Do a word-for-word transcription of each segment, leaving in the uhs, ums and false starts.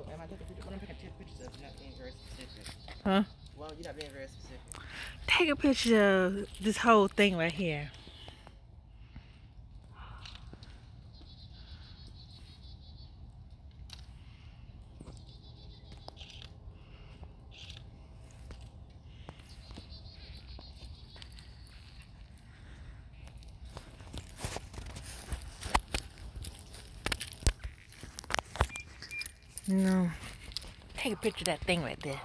am I taking pictures? What I'm taking pictures of, not being very specific. Huh? Well, you're not being very specific. Take a picture of this whole thing right here. No. Take a picture of that thing right there.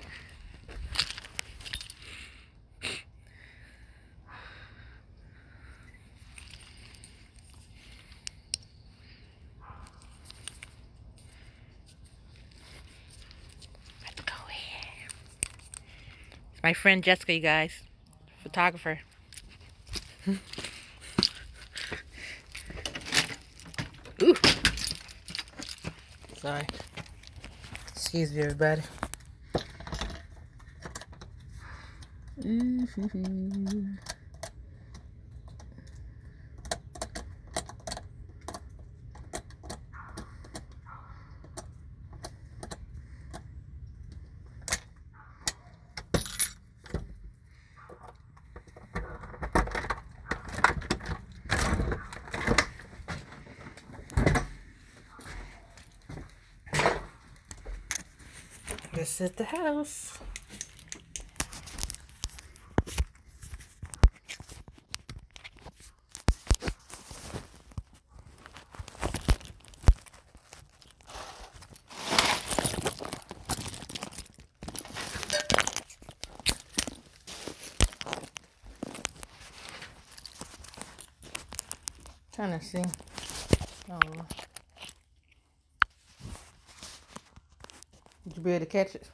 Let's go here. It's my friend Jessica, you guys. Photographer. Ooh. Sorry. Excuse me, everybody. Mm-hmm. This is the house. Trying to see. Oh. Did you be able to catch it?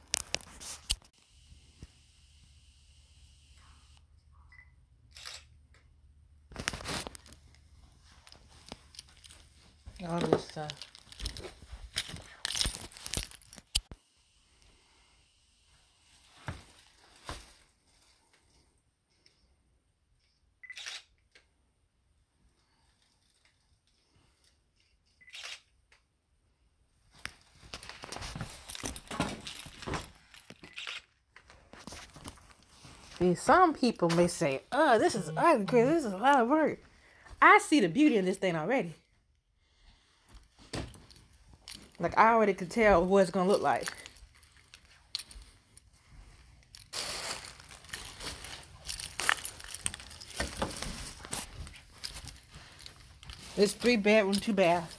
All this stuff. See, some people may say, oh, this is ugly, this is a lot of work. I see the beauty in this thing already. Like, I already could tell what it's going to look like. It's three bedroom, two bath.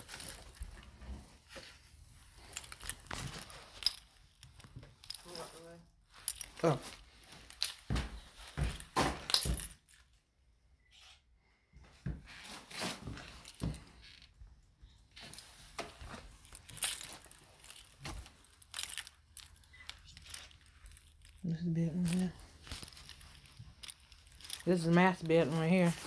Oh. This is bedroom here. This is master bedroom right here.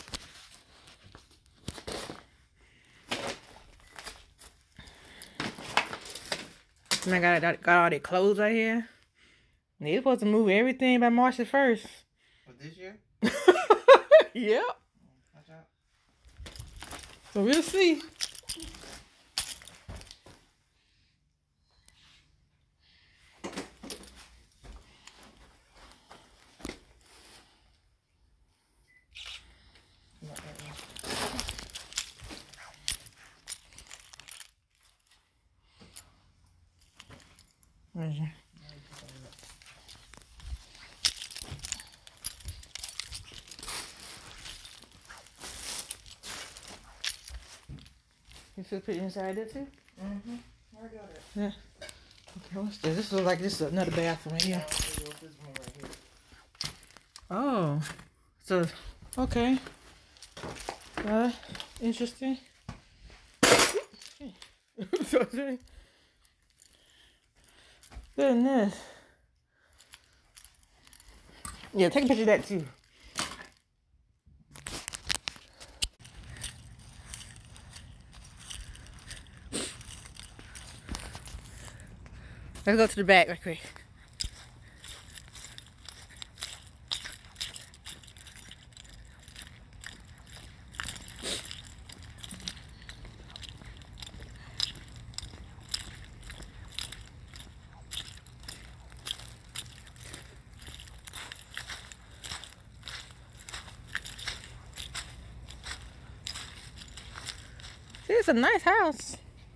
And I got, got all their clothes right here. They're supposed to move everything by March the first. What, this year? Yep. Watch out. So we'll see. Where's your... You feel pretty inside there too? Mm-hmm. Where got it? Yeah. Okay, what's this? This looks like this is another bathroom right here. Oh. So, okay. Uh, interesting. Goodness. Yeah, take a picture of that too. Let's go to the back right quick. It's a nice house.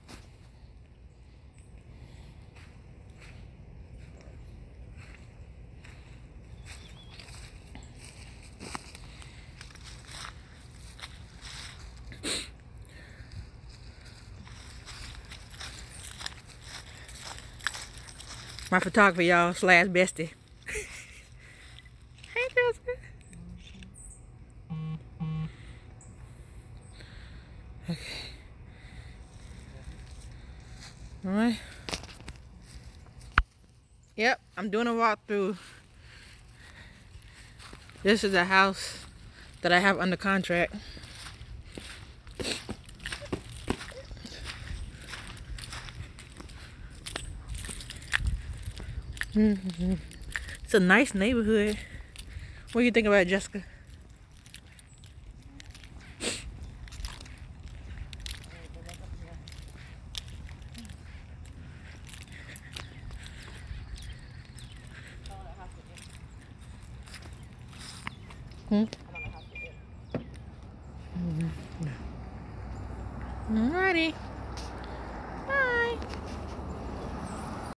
My photographer, y'all, slash bestie. Hey, Jessica. Okay. All right. Yep, I'm doing a walkthrough. This is a house that I have under contract. Mm-hmm. It's a nice neighborhood. What do you think about it, Jessica? Hmm? Mm-hmm. Alrighty. Bye.